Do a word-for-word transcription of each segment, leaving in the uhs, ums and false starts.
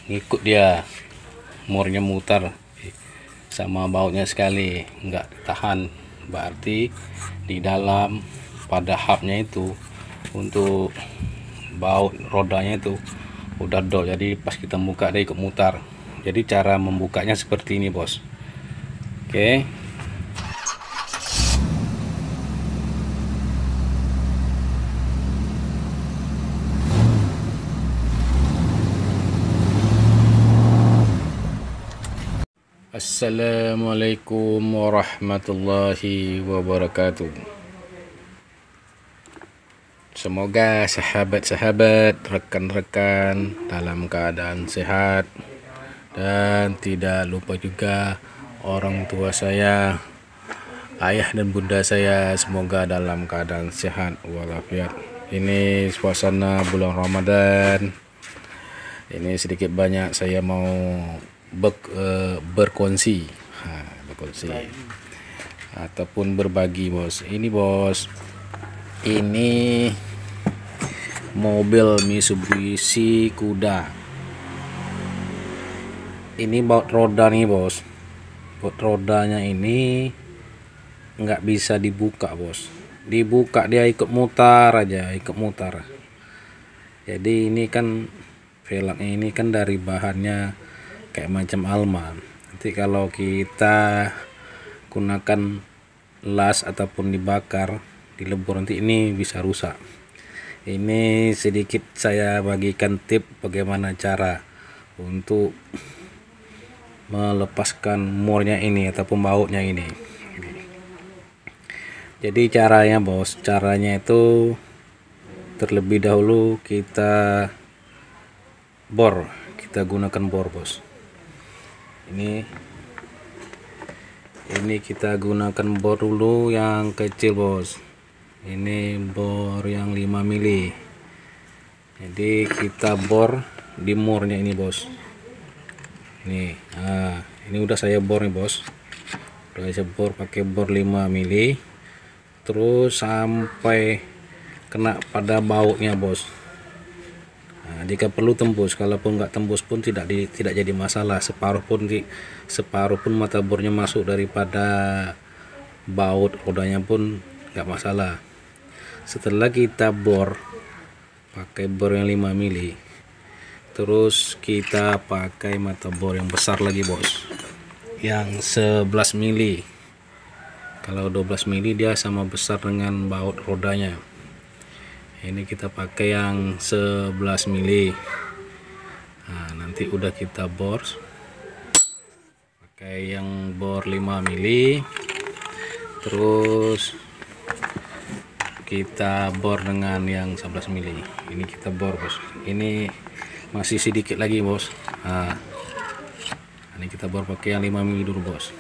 ngikut dia, murnya mutar sama bautnya sekali, nggak tahan. Berarti di dalam pada hubnya itu untuk baut rodanya itu udah dol, jadi pas kita buka dia ikut mutar. Jadi cara membukanya seperti ini bos. Oke, assalamualaikum warahmatullahi wabarakatuh. Semoga sahabat-sahabat, rekan-rekan dalam keadaan sehat, dan tidak lupa juga orang tua saya, ayah dan bunda saya, semoga dalam keadaan sehat walafiat. Ini suasana bulan Ramadan. Ini sedikit banyak saya mau ber, uh, berkongsi, ha, berkongsi ataupun berbagi bos. Ini bos, ini mobil Mitsubishi Kuda. Ini baut roda nih bos. Baut rodanya ini nggak bisa dibuka bos. Dibuka dia ikut mutar aja, ikut mutar. Jadi ini kan velgnya ini kan dari bahannya kayak macam alma. Nanti kalau kita gunakan las ataupun dibakar, dilebur, nanti ini bisa rusak. Ini sedikit saya bagikan tip bagaimana cara untuk melepaskan murnya ini ataupun bautnya ini. Jadi caranya bos, caranya itu terlebih dahulu kita bor, kita gunakan bor bos. Ini ini kita gunakan bor dulu yang kecil bos. Ini bor yang lima mili. Jadi kita bor di murnya ini bos. Ini, nah, ini udah saya bor nih bos. Udah saya bor pakai bor lima mili. Terus sampai kena pada bautnya bos. Nah, jika perlu tembus, kalaupun nggak tembus pun tidak di, tidak jadi masalah. Separuh pun di, separuh pun mata bornya masuk daripada baut rodanya pun nggak masalah. Setelah kita bor pakai bor yang lima mili, terus kita pakai mata bor yang besar lagi bos, yang sebelas mili. Kalau dua belas mili dia sama besar dengan baut rodanya. Ini kita pakai yang sebelas mili. Nah, nanti udah kita bor pakai yang bor lima mili, terus kita bor dengan yang sebelas mili. Ini kita bor bos. Ini masih sedikit lagi bos. Nah, ini kita bor pakai yang lima mili dulu bos.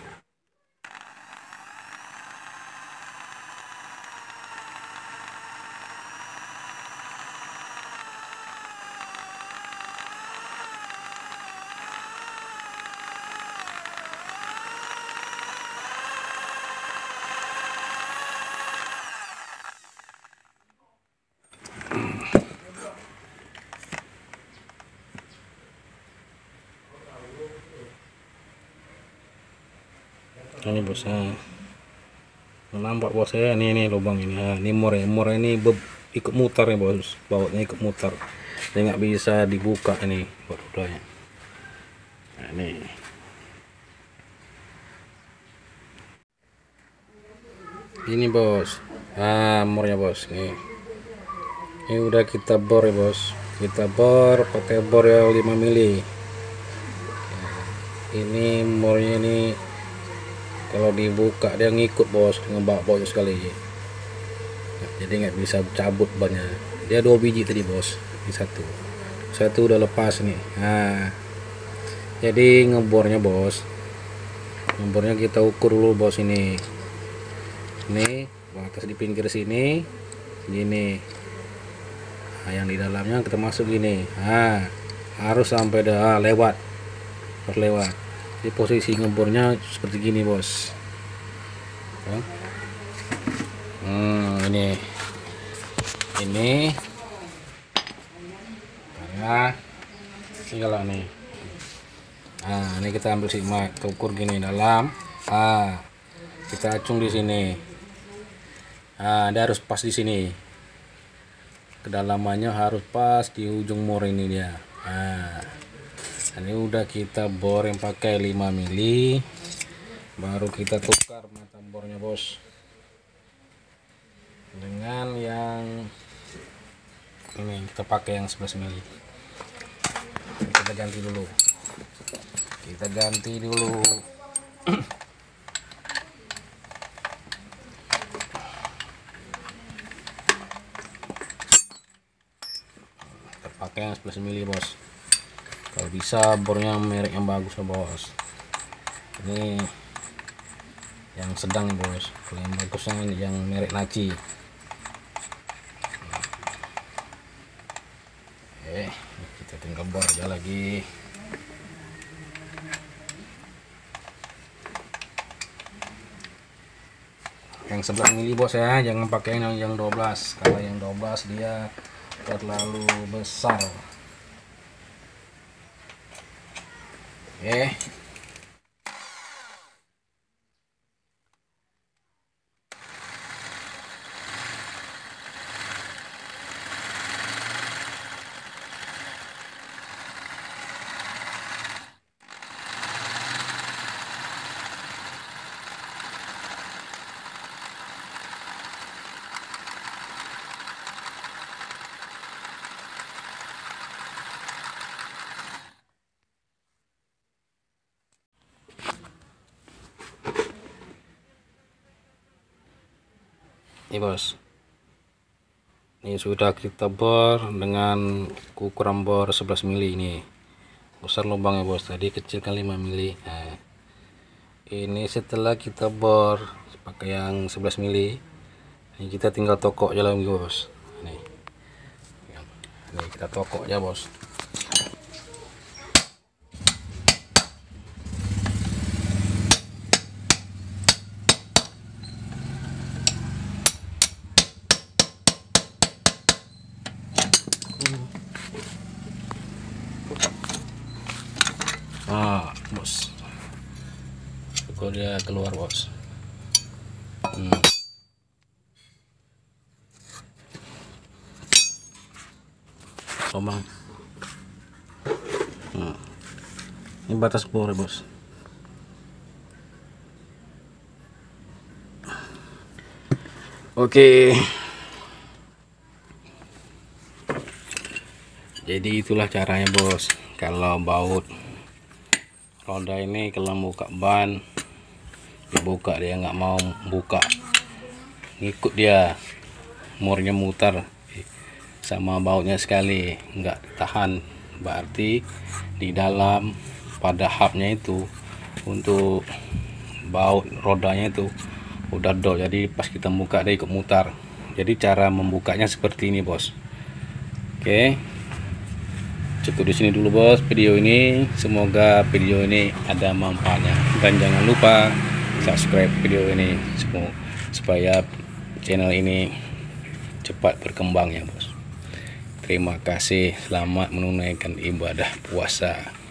Ini bos, nah, nampak bos ya, ini ini lubang ini, nah, ini mur ya, mur ini be, ikut mutar ya bos, bautnya ikut mutar, dia nggak bisa dibuka ini baut rodanya. Nah, ini ini bos, nah murnya bos, nih ini udah kita bor ya bos, kita bor pakai bor yang lima mili. Ini murnya ini kalau dibuka dia ngikut bos dengan baut sekali, nah, jadi nggak bisa cabut bannya. Dia dua biji tadi bos, ini satu satu udah lepas nih. Nah, jadi ngebornya bos, ngebornya kita ukur dulu bos. Ini ini batas di pinggir sini gini, nah, yang di dalamnya kita masuk gini. Nah, harus sampai dah lewat, harus lewat. Di posisi ngebornya seperti gini bos. Hmm, ini ini karena segala nih. Nah, ini kita ambil sigma, kita ukur gini dalam. Ah, kita acung di sini. Nah, dia harus pas di sini. Kedalamannya harus pas di ujung mur ini dia. Nah, ini udah kita bor yang pakai lima mili. Baru kita tukar mata bornya, bos, dengan yang ini kita pakai yang sebelas mili. Kita ganti dulu. Kita ganti dulu. Kita pakai yang sebelas mili, bos. Kalau bisa bornya merek yang bagus ya, bos. Ini yang sedang, bos. Kalau yang bagusnya ini yang merek Naci. Oke, kita tinggal bor aja lagi. Yang sebelas mili, bos ya, jangan pakai yang yang dua belas. Kalau yang dua belas dia terlalu besar. Oke. Ini, bos, ini sudah kita bor dengan ukuran bor sebelas mili. Ini besar lubangnya, bos, tadi kecil kan lima mili. Nah, ini setelah kita bor pakai yang sebelas mili, ini kita tinggal tokok aja lagi, bos. Nih, ini kita tokok aja, bos. Ah, bos, kalau dia keluar, bos. hmm. Lubang. hmm. Ini batas bor, bos. Oke, jadi itulah caranya, bos. Kalau baut roda ini, kalau buka ban dibuka, dia nggak mau buka, ngikut dia, murnya mutar sama bautnya sekali, nggak tahan. Berarti di dalam pada hubnya itu untuk baut rodanya itu udah do, jadi pas kita buka dia ikut mutar. Jadi cara membukanya seperti ini, bos. Oke, cukup di sini dulu, bos, video ini. Semoga video ini ada manfaatnya, dan jangan lupa subscribe video ini supaya channel ini cepat berkembang ya, bos. Terima kasih, selamat menunaikan ibadah puasa.